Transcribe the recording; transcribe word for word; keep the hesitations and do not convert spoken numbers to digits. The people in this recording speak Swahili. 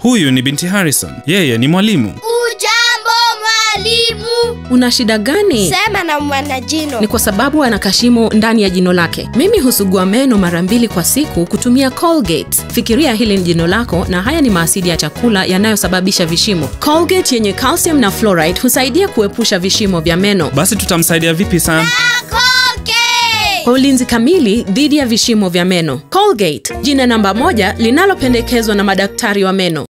Huyu ni binti Harrison. Yeye ni mwalimu. Ujambo mwalimu. Una shida gani? Sema na mwana jino. Ni kwa sababu ana kashimo ndani ya jino lake. Mimi husugua meno mara mbili kwa siku kutumia Colgate. Fikiria hili ni jino lako na haya ni maasidi ya chakula yanayosababisha vishimo. Colgate yenye calcium na fluoride husaidia kuepusha vishimo vya meno. Basi tutamsaidia vipi Sam? Kwa ulinzi kamili dhidi ya vishimo vya meno. Colgate, jina namba moja linalopendekezwa na madaktari wa meno.